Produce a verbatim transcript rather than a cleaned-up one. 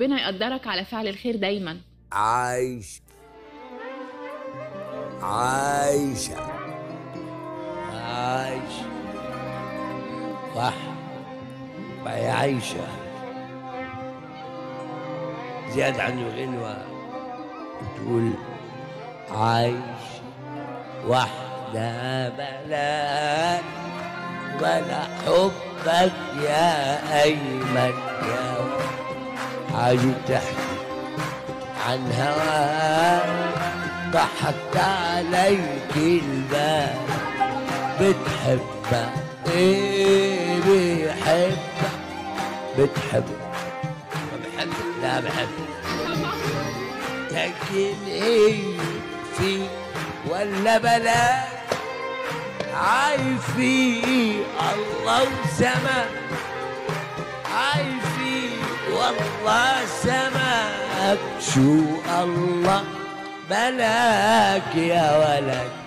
وربنا يقدرك على فعل الخير دايما. عايش عايشة عايش صح بقى عايشة زيادة عن الغنوة تقول عايش واحدة بلاك ولا حبك يا أيمن يا عايز تحكي عن هواك ضحكت عليك البال بتحبك ايه بيحبك بتحبك ما بحبك لا بحبك لكن ايه فيك ولا بلاك عايش فيه الله وسما عايش فيه والله سماك شو الله بلاك يا ولد